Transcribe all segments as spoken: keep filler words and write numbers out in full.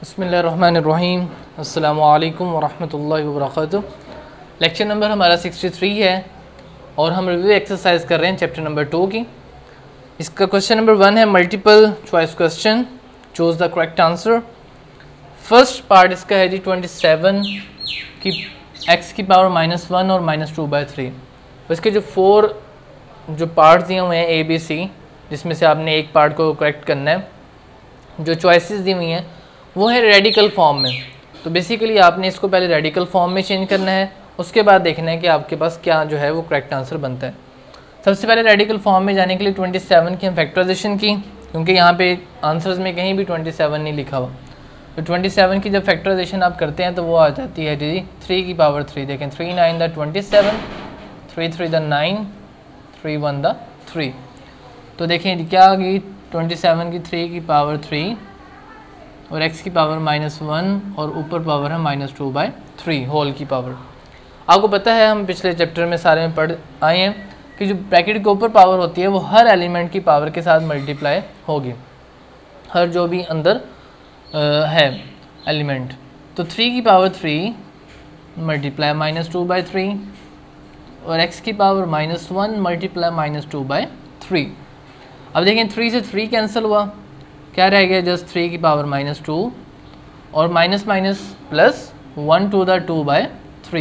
बिस्मिल्लाहिर्रहमानिर्रहीम अस्सलामु अलैकुम वरहमतुल्लाहि वबरकातुहू। लेक्चर नंबर हमारा सिक्सटी थ्री है और हम रिव्यू एक्सरसाइज कर रहे हैं चैप्टर नंबर टू की। इसका क्वेश्चन नंबर वन है multiple choice question, choose the correct answer. First part इसका है जी ट्वेंटी सेवन की एक्स की पावर माइनस वन और माइनस टू बाई थ्री। इसके जो फोर जो पार्ट दिए हुए हैं ए बी सी, जिसमें से आपने एक पार्ट को करेक्ट करना है। जो चॉइसेस दी हुई हैं वो है रेडिकल फॉर्म में, तो बेसिकली आपने इसको पहले रेडिकल फॉर्म में चेंज करना है, उसके बाद देखना है कि आपके पास क्या जो है वो करेक्ट आंसर बनता है। सबसे पहले रेडिकल फॉर्म में जाने के लिए ट्वेंटी सेवन की हम फैक्टराइजेशन की, क्योंकि यहाँ पे आंसर्स में कहीं भी ट्वेंटी सेवन नहीं लिखा हुआ। तो ट्वेंटी सेवन की जब फैक्टराइजेशन आप करते हैं तो वो आ जाती है जी थ्री की पावर थ्री। देखें three nine the twenty seven, three three the nine, three one the three. तो देखें क्या आ गई ट्वेंटी सेवन की थ्री की पावर थ्री और x की पावर माइनस वन और ऊपर पावर है minus two by three whole की पावर। आपको पता है हम पिछले चैप्टर में सारे में पढ़ आए हैं कि जो ब्रैकेट के ऊपर पावर होती है वो हर एलिमेंट की पावर के साथ मल्टीप्लाई होगी, हर जो भी अंदर आ, है एलिमेंट। तो थ्री की power three multiply minus two by three और x की power minus one multiply minus two by three. अब देखें थ्री से थ्री कैंसिल हुआ, क्या रह गया जस्ट थ्री की पावर माइनस टू और minus minus plus one two the two by three.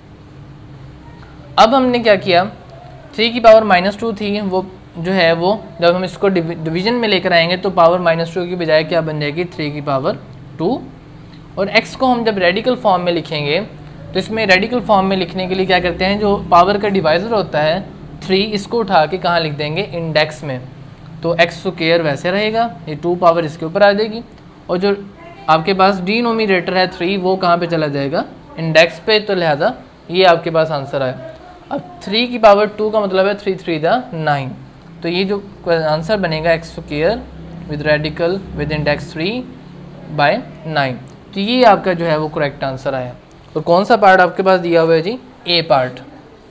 अब हमने क्या किया, थ्री की पावर माइनस टू थी, वो जो है वो जब हम इसको डिवीजन में लेकर आएंगे तो पावर माइनस टू की बजाय क्या बन जाएगी थ्री की पावर टू। और x को हम जब रेडिकल फॉर्म में लिखेंगे तो इसमें रेडिकल फॉर्म में लिखने के लिए क्या करते हैं, जो पावर का डिवाइज़र होता है थ्री, इसको उठा के कहाँ लिख देंगे इंडेक्स में। तो एक्स स्क्वायर वैसे रहेगा, ये टू पावर इसके ऊपर आ जाएगी और जो आपके पास डिनोमिनेटर है थ्री वो कहाँ पे चला जाएगा इंडेक्स पे। तो लिहाजा ये आपके पास आंसर आया। अब थ्री की पावर टू का मतलब है थ्री थ्री द नाइन। तो ये जो आंसर बनेगा x square with radical with index three by nine. तो ये आपका जो है वो करेक्ट आंसर आया। और कौन सा पार्ट आपके पास दिया हुआ है जी, ए पार्ट।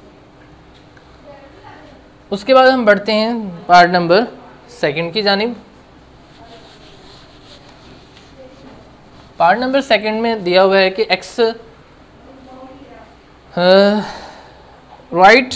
उसके बाद हम बढ़ते हैं पार्ट नंबर सेकंड की जानिब। पार्ट नंबर सेकंड में दिया हुआ है कि x right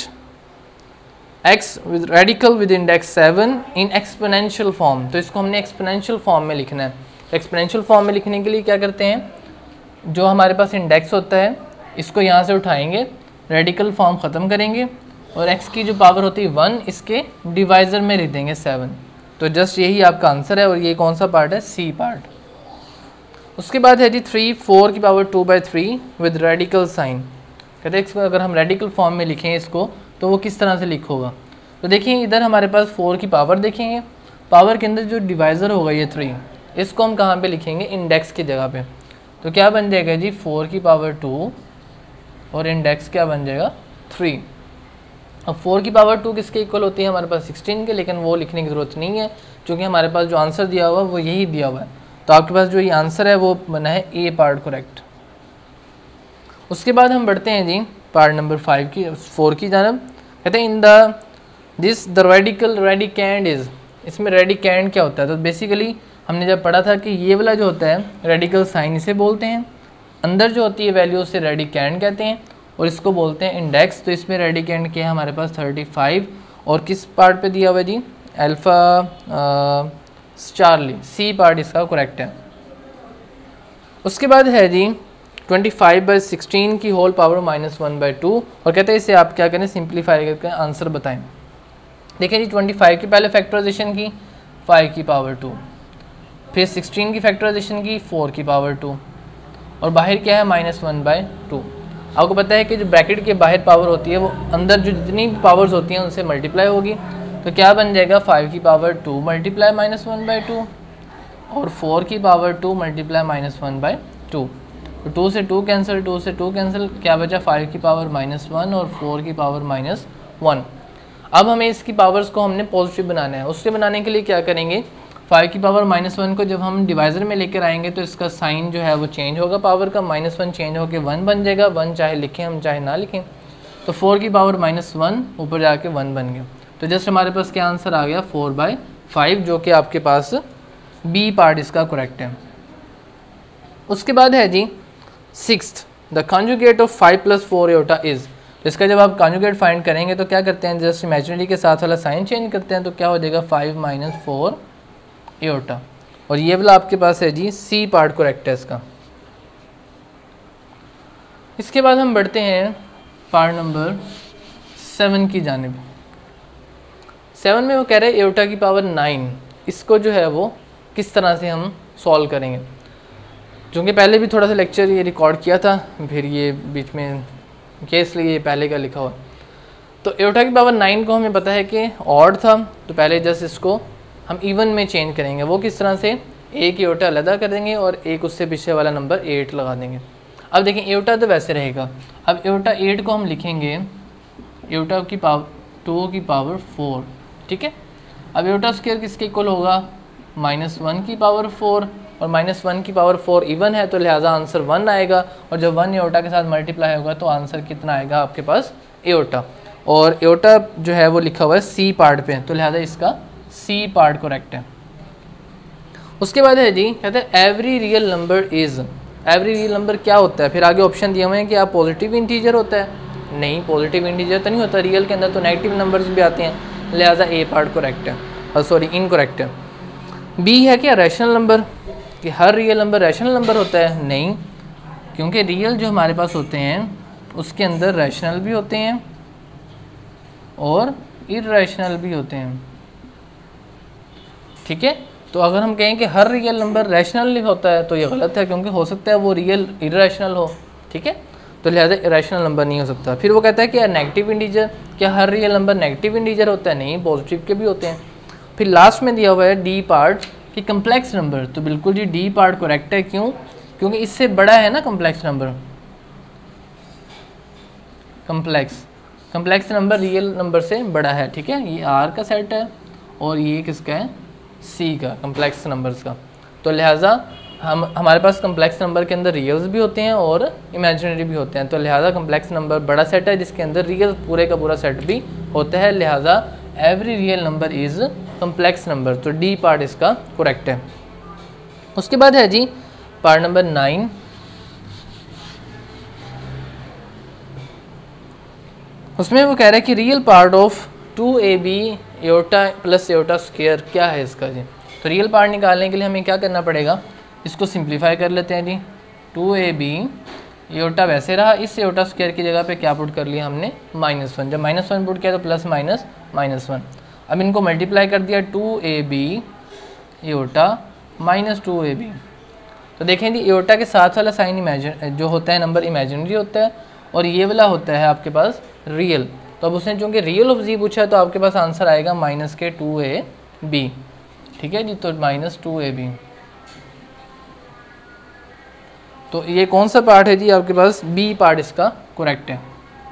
x with radical with index seven in exponential form. तो इसको हमने एक्सपोनेंशियल फॉर्म में लिखना है। एक्सपोनेंशियल फॉर्म में लिखने के लिए क्या करते हैं, जो हमारे पास इंडेक्स होता है इसको यहाँ से उठाएंगे, रेडिकल फॉर्म ख़त्म करेंगे और x की जो पावर होती है वन इसके डिवाइज़र में लिख देंगे सेवन। तो जस्ट यही आपका आंसर है और ये कौन सा पार्ट है, सी पार्ट। उसके बाद है जी थ्री फोर की power two by three with radical sign. कहते हैं इसको अगर हम रेडिकल फॉर्म में लिखें इसको तो वो किस तरह से लिखोगा। तो देखिए इधर हमारे पास फोर की पावर देखेंगे, पावर के अंदर जो डिवाइज़र होगा ये थ्री, इसको हम कहाँ पे लिखेंगे इंडेक्स की जगह पे। तो क्या बन जाएगा जी फोर की पावर टू और इंडेक्स क्या बन जाएगा थ्री। अब फोर की पावर टू किसके इक्वल होती है हमारे पास सिक्सटीन के, लेकिन वो लिखने की ज़रूरत नहीं है क्योंकि हमारे पास जो आंसर दिया हुआ है वो यही दिया हुआ है। तो आपके पास जो ये आंसर है वो बना है ए पार्ट करेक्ट। उसके बाद हम बढ़ते हैं जी पार्ट नंबर फाइव की फोर की जानब। कहते हैं in the this the radical radicand is. इसमें रेडिकेंड क्या होता है, तो बेसिकली हमने जब पढ़ा था कि ये वाला जो होता है रेडिकल साइन इसे बोलते हैं, अंदर जो होती है वैल्यू उसे रेडिकेंड कहते हैं और इसको बोलते हैं इंडेक्स। तो इसमें रेडिकेंड क्या है हमारे पास थर्टी फाइव और किस पार्ट पे दिया हुआ है जी अल्फ़ा चार्ली, सी पार्ट इसका करेक्ट है। उसके बाद है जी ट्वेंटी फाइव बाई सिक्सटीन की whole power minus one by two और कहते हैं इसे आप क्या करें सिंप्लीफाई करके आंसर बताएं। देखिए जी ट्वेंटी फाइव की पहले फैक्टराइजेशन की फाइव की पावर टू, फिर सिक्सटीन की फैक्टराइजेशन की फोर की पावर टू और बाहर क्या है माइनस वन बाई टू। आपको पता है कि जो ब्रैकेट के बाहर पावर होती है वो अंदर जो जितनी भी पावर्स होती हैं उनसे मल्टीप्लाई होगी। तो क्या बन जाएगा फाइव की power two multiply minus one by two और फोर की power two multiply minus one by two. तो टू से टू कैंसिल, टू से टू कैंसिल, क्या बचा फाइव की पावर माइनस वन और फोर की पावर माइनस वन। अब हमें इसकी पावर्स को हमने पॉजिटिव बनाना है। उससे बनाने के लिए क्या करेंगे, फाइव की पावर माइनस वन को जब हम डिवाइज़र में लेकर आएंगे तो इसका साइन जो है वो चेंज होगा, पावर का माइनस वन चेंज होकर वन बन जाएगा। वन चाहे लिखें हम चाहे ना लिखें। तो फोर की पावर माइनस वन ऊपर जाके वन बन गया। तो जस्ट हमारे पास क्या आंसर आ गया फोर बाई फाइव, जो कि आपके पास बी पार्ट इसका करेक्ट है। उसके बाद है जी sixth, the conjugate of five plus four iota is. इसका जब आप कॉन्जुगेट फाइंड करेंगे तो क्या करते हैं, जस्ट इमेजिनरी के साथ वाला साइन चेंज करते हैं, तो क्या हो जाएगा फाइव माइनस फोर एओर्टा। और ये वाला आपके पास है जी सी पार्ट करेक्ट है इसका। इसके बाद हम बढ़ते हैं पार्ट नंबर सेवन की जानिब। सेवन में वो कह रहे हैं एओर्टा की पावर नाइन, इसको जो है वो किस तरह से हम सॉल्व करेंगे। क्योंकि पहले भी थोड़ा सा लेक्चर ये रिकॉर्ड किया था, फिर ये बीच में केस लिए पहले का लिखा हुआ। तो एओर्टा की पावर नाइन को हमें पता है कि ऑड था, तो पहले जस्ट इसको हम इवन में चेंज करेंगे। वो किस तरह से, एक एओर्टा अलग कर देंगे और एक उससे पीछे वाला नंबर एट लगा देंगे। अब देखें एओर्टा तो वैसे रहेगा, अब एओर्टा एट को हम लिखेंगे एओर्टा की पावर टू की पावर फोर, ठीक है। अब एओर्टा स्क्वायर किसके इक्वल होगा, माइनस वन की पावर फोर, और माइनस वन की पावर फोर इवन है तो लिहाजा आंसर वन आएगा, और जब वन एओर्टा के साथ मल्टीप्लाई होगा तो आंसर कितना आएगा आपके पास एओर्टा। और एओर्टा जो है वो लिखा हुआ है सी पार्ट पे, तो लिहाजा इसका सी पार्ट करेक्ट है। उसके बाद है जी कहते हैं every real number is, every real number क्या होता है, फिर आगे ऑप्शन दिए हुए हैं कि आप पॉजिटिव इंटीजर होता है, नहीं पॉजिटिव इंटीजर तो नहीं होता, रियल के अंदर तो नेगेटिव नंबर्स भी आते हैं, लिहाजा ए पार्ट करेक्ट है, और सॉरी इनकरेक्ट है। बी है क्या रैशनल नंबर, कि हर रियल नंबर रैशनल नंबर होता है, नहीं, क्योंकि रियल जो हमारे पास होते हैं उसके अंदर रैशनल भी होते हैं और इररेशनल भी होते हैं, ठीक है। तो अगर हम कहें कि हर रियल नंबर रैशनल होता है तो ये गलत है, क्योंकि हो सकता है वो रियल इररेशनल हो, ठीक है, तो लिहाजा इरेशनल नंबर नहीं हो सकता। फिर वो कहता है कि नेगेटिव इंटीजर, क्या हर रियल नंबर नेगेटिव इंटीजर होता है, नहीं पॉजिटिव के भी होते हैं। फिर लास्ट में दिया हुआ है डी पार्ट कि कम्प्लेक्स नंबर, तो बिल्कुल जी डी पार्ट करेक्ट है, क्यों, क्योंकि इससे बड़ा है ना complex number, complex complex number real number से बड़ा है, ठीक है। ये आर का सेट है और ये किसका है, सी का, कम्प्लेक्स नंबर्स का। तो लिहाजा हम हमारे पास कम्प्लेक्स नंबर के अंदर रियल्स भी होते हैं और इमेजिनरी भी होते हैं, तो लिहाजा कम्प्लेक्स नंबर बड़ा सेट है जिसके अंदर रियल पूरे का पूरा सेट भी होता है, लिहाजा every real number is complex number, तो डी पार्ट इसका करेक्ट है। उसके बाद है जी पार्ट नंबर नाइन, उसमें वो कह रहा है कि real part of two A B iota plus iota square क्या है इसका जी। तो रियल पार्ट निकालने के लिए हमें क्या करना पड़ेगा, इसको सिंप्लीफाई कर लेते हैं जी। टू ए बी एओर्टा वैसे रहा, इस एओर्टा स्क्वायर की जगह पे क्या पुट कर लिया हमने, माइनस वन। जब माइनस वन पुट किया तो प्लस माइनस माइनस वन। अब इनको मल्टीप्लाई कर दिया, two A B iota minus two A B. तो देखें जी एओर्टा के साथ वाला साइन इमेजिन जो होता है नंबर इमेजिनरी होता है और ये वाला होता है आपके पास रियल। तो अब उसने चूँकि रियल ऑफ जी पूछा है तो आपके पास आंसर आएगा माइनस के टू ए बी, ठीक है जी। तो माइनस टू ए बी, तो ये कौन सा पार्ट है जी आपके पास, बी पार्ट इसका करेक्ट है।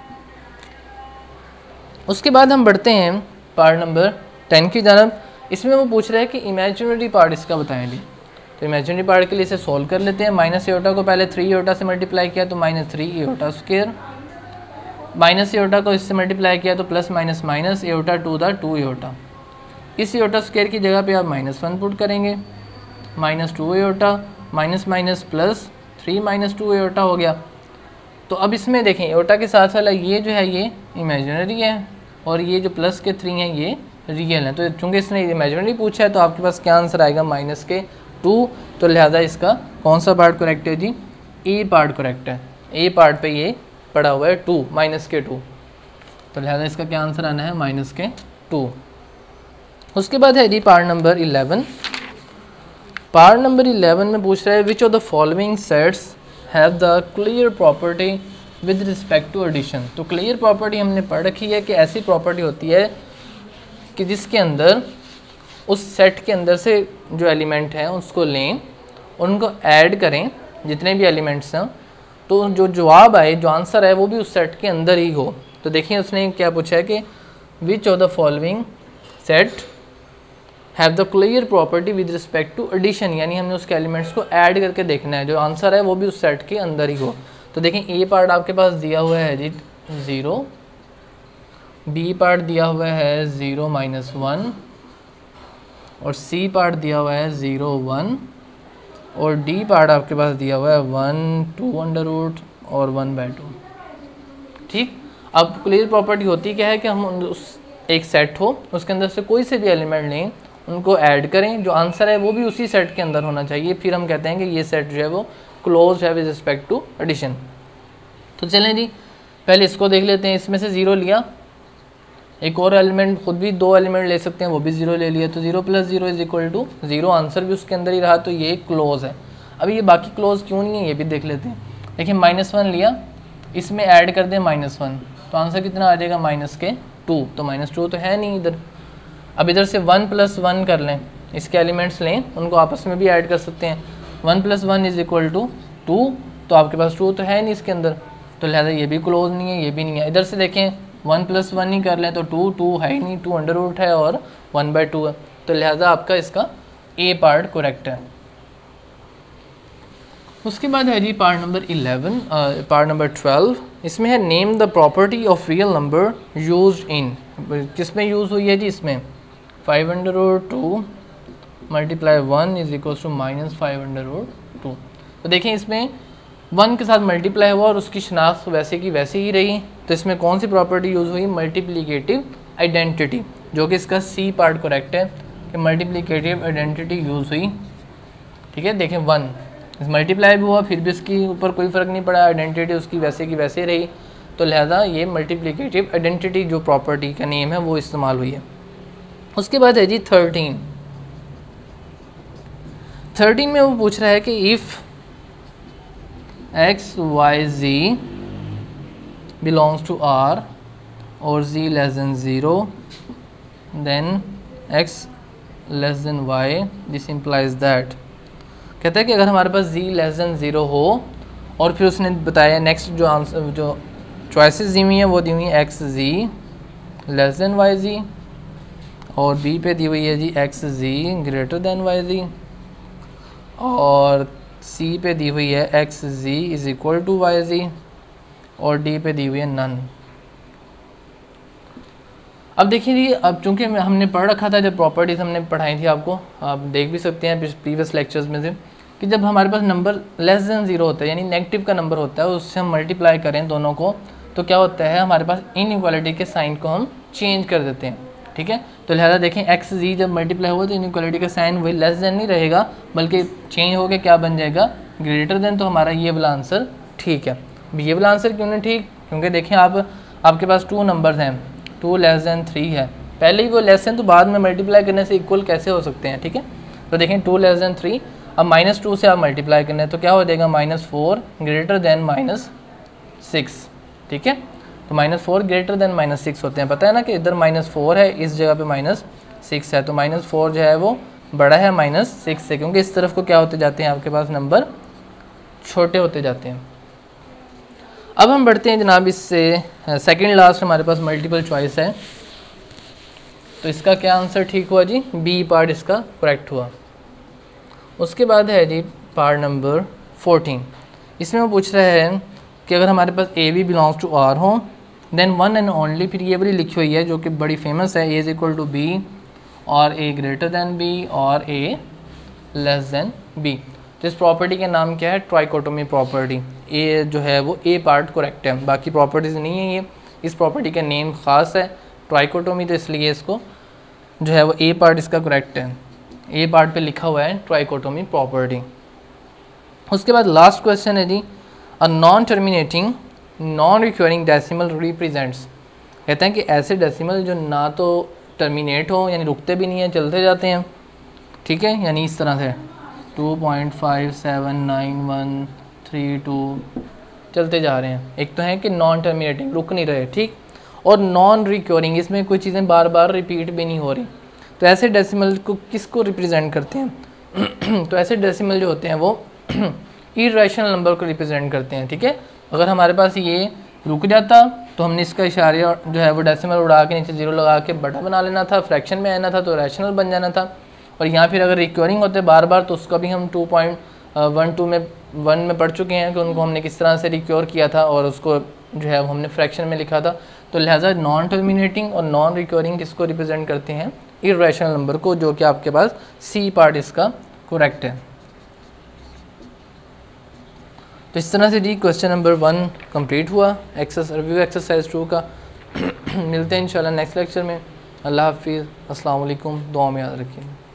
उसके बाद हम बढ़ते हैं पार्ट नंबर टेन की जानब। इसमें वो पूछ रहा है कि इमेजिनरी पार्ट इसका बताएं जी। तो इमेजिनरी पार्ट के लिए इसे सोल्व कर लेते हैं। माइनस एओर्टा को पहले थ्री एओर्टा से मल्टीप्लाई किया तो minus three iota square, minus iota को इससे मल्टीप्लाई किया तो plus minus minus iota two the two iota. इस एओर्टा स्क्वायर की जगह पे आप माइनस वन पुट करेंगे, minus two iota minus minus plus three minus two iota हो गया। तो अब इसमें देखें एओर्टा के साथ वाला ये जो है ये इमेजिनरी है और ये जो प्लस के थ्री हैं ये रियल है। तो चूँकि इसने इमेजिनरी पूछा है तो आपके पास क्या आंसर आएगा, माइनस के टू। तो लिहाजा इसका कौन सा पार्ट करेक्ट है जी, ए पार्ट करेक्ट है। ए पार्ट पे ये पड़ा हुआ है टू, माइनस के टू, तो लिहाजा इसका क्या आंसर आना है, माइनस के टू। उसके बाद है जी part number eleven. Part number eleven में पूछ रहा है which of the following sets have the clear property with respect to addition. तो क्लियर प्रॉपर्टी हमने पढ़ रखी है कि ऐसी प्रॉपर्टी होती है कि जिसके अंदर उस सेट के अंदर से जो एलिमेंट हैं उसको लें, उनको ऐड करें जितने भी एलिमेंट्स हैं, तो जो जवाब आए, जो आंसर है वो भी उस सेट के अंदर ही हो। तो देखिए उसने क्या पूछा है कि which of the following set have the clear property with respect to addition, यानी हमने उसके एलिमेंट्स को ऐड करके देखना है, जो आंसर है वो भी उस सेट के अंदर ही हो। तो देखें ए पार्ट आपके पास दिया हुआ है जी ज़ीरो, बी पार्ट दिया हुआ है ज़ीरो माइनस वन, और सी पार्ट दिया हुआ है ज़ीरो वन, और डी पार्ट आपके पास दिया हुआ है वन टू अंडर रूट और वन बाई टू। ठीक, अब क्लियर प्रॉपर्टी होती क्या है कि हम उस एक सेट हो उसके अंदर से कोई से भी एलिमेंट लें, उनको ऐड करें, जो आंसर है वो भी उसी सेट के अंदर होना चाहिए, फिर हम कहते हैं कि ये सेट जो है वो क्लोज है विद रिस्पेक्ट टू एडिशन। तो चलें जी पहले इसको देख लेते हैं। इसमें से ज़ीरो लिया, एक और एलिमेंट खुद भी दो एलिमेंट ले सकते हैं, वो भी ज़ीरो ले लिया, तो zero plus zero is equal to zero, answer भी उसके अंदर ही रहा, तो ये क्लोज है। अभी ये बाकी क्लोज क्यों नहीं है ये भी देख लेते हैं। देखिए माइनस वन लिया, इसमें ऐड कर दें माइनस वन, तो आंसर कितना आ जाएगा माइनस के टू, तो माइनस टू तो है नहीं इधर। अब इधर से वन प्लस वन कर लें, इसके एलिमेंट्स लें, उनको आपस में भी ऐड कर सकते हैं, one plus one is equal to two, तो आपके पास टू तो है नहीं इसके अंदर, तो लिहाजा ये भी क्लोज नहीं है, ये भी नहीं है। इधर से देखें वन प्लस वन ही कर लें तो टू, टू है ही नहीं, टू अंडर रूट है और वन बाई टू है, तो लिहाजा आपका इसका ए पार्ट करेक्ट है। उसके बाद है जी part number eleven, part number twelve, इसमें है name the property of real number used in, किस में यूज़ हुई है जी, इसमें five under root two multiply one is equal to minus five under root two. तो देखें इसमें वन के साथ मल्टीप्लाई हुआ और उसकी शनाख्त वैसे की वैसे ही रही, तो इसमें कौन सी प्रॉपर्टी यूज़ हुई, मल्टीप्लिकेटिव आइडेंटिटी, जो कि इसका सी पार्ट करेक्ट है कि मल्टीप्लिकेटिव आइडेंटिटी यूज़ हुई। ठीक है, देखें वन मल्टीप्लाई भी हुआ फिर भी उसके ऊपर कोई फ़र्क नहीं पड़ा, आइडेंटिटी उसकी वैसे की वैसे रही, तो लिहाजा ये मल्टीप्लिकेटिव आइडेंटिटी जो प्रॉपर्टी का नेम है वो इस्तेमाल हुई है। उसके बाद है जी थर्टीन, थर्टीन में वो पूछ रहा है कि if x y z belongs to R और z less than zero then x less than y, this implies that, कहता है कि अगर हमारे पास जी लेस देन ज़ीरो हो और फिर उसने बताया नेक्स्ट जो आंसर जो चॉइसेस दी हुई हैं वो दी हुई है x z less than y z, और बी पे दी हुई है जी x z greater than y z, और सी पे दी हुई है x z is equal to y z, और डी पे दी हुई है नन। अब देखिए जी, अब चूंकि हमने पढ़ रखा था, जब प्रॉपर्टीज़ हमने पढ़ाई थी आपको, आप देख भी सकते हैं प्रीवियस लेक्चर्स में से, कि जब हमारे पास नंबर लेस देन ज़ीरो होता है यानी नेगेटिव का नंबर होता है, उससे हम मल्टीप्लाई करें दोनों को, तो क्या होता है हमारे पास इनइक्वालिटी के साइन को हम चेंज कर देते हैं। ठीक है, तो लिहाजा देखें एक्स जी जब मल्टीप्लाई हुआ तो इनइक्वालिटी का साइन वही लेस देन नहीं रहेगा, बल्कि चेंज हो के क्या बन जाएगा, ग्रेटर देन, तो हमारा ये वाला आंसर ठीक है। अब ये वाला आंसर क्यों नहीं ठीक, क्योंकि देखें आप आपके पास टू नंबर्स हैं, टू लेस देन थ्री है, पहले ही वो लेस देन, तो बाद में मल्टीप्लाई करने से इक्वल कैसे हो सकते हैं। ठीक है, तो देखें टू लेस देन थ्री, अब माइनस टू से आप मल्टीप्लाई करना है तो क्या हो जाएगा, minus four greater than minus six. ठीक है, तो minus four greater than minus six होते हैं, पता है ना कि इधर माइनस फोर है, इस जगह पे माइनस सिक्स है, तो माइनस फोर जो है वो बड़ा है माइनस सिक्स से, क्योंकि इस तरफ को क्या होते जाते हैं आपके पास नंबर छोटे होते जाते हैं। अब हम बढ़ते हैं जनाब इससे सेकंड लास्ट हमारे पास मल्टीपल चॉइस है, तो इसका क्या आंसर ठीक हुआ जी, बी पार्ट इसका करेक्ट हुआ। उसके बाद है जी पार्ट नंबर फोर्टीन, इसमें वो पूछ रहा है कि अगर हमारे पास A B belongs to R हो देन वन एंड ओनली, फिर ये वाली लिखी हुई है जो कि बड़ी फेमस है, A is equal to B और ए ग्रेटर देन बी और ए लेस देन बी। तो इस प्रॉपर्टी का नाम क्या है, ट्राइकोटोमी प्रॉपर्टी। ए जो है वो ए पार्ट करेक्ट है, बाकी प्रॉपर्टीज़ नहीं है ये, इस प्रॉपर्टी का नेम ख़ास है ट्राइकोटोमी, तो इसलिए इसको जो है वो ए पार्ट इसका करेक्ट है, ए पार्ट पे लिखा हुआ है ट्राइकोटोमी प्रॉपर्टी। उसके बाद लास्ट क्वेश्चन है जी, a non terminating non recurring decimal represents, कहते हैं कि ऐसे डेसिमल जो ना तो टर्मिनेट हो यानी रुकते भी नहीं हैं, चलते जाते हैं। ठीक है, यानी इस तरह से two point five seven nine one three two चलते जा रहे हैं। एक तो है कि नॉन टर्मिनेटिंग, रुक नहीं रहे, ठीक, और नॉन रिक्योरिंग, इसमें कोई चीज़ें बार बार रिपीट भी नहीं हो रही। तो ऐसे डेसिमल को किसको रिप्रेजेंट करते हैं तो ऐसे डेसिमल जो होते हैं वो इरेशनल नंबर को रिप्रेजेंट करते हैं। ठीक है, अगर हमारे पास ये रुक जाता तो हमने इसका इशारा जो है वो डेसिमल उड़ा के नीचे जीरो लगा के बटा बना लेना था, फ्रैक्शन में आना था तो रैशनल बन जाना था। और यहाँ फिर अगर रिक्योरिंग होते बार बार तो उसका भी हम टू पॉइंट वन टू में वन में पढ़ चुके हैं कि उनको हमने किस तरह से रिक्योर किया था और उसको जो है हमने फ्रैक्शन में लिखा था। तो लिहाजा नॉन टर्मिनेटिंग और नॉन रिक्योरिंग किसको रिप्रेजेंट करते हैं, इरेशनल नंबर को, जो कि आपके पास सी पार्ट इसका करेक्ट है। तो इस तरह से जी क्वेश्चन नंबर वन कंप्लीट हुआ एक्सरसाइज रिव्यू एक्सरसाइज टू का। मिलते हैं इंशाल्लाह नेक्स्ट लेक्चर में। अल्लाह हाफिज़, अस्सलाम वालेकुम, दुआ में याद रखिए।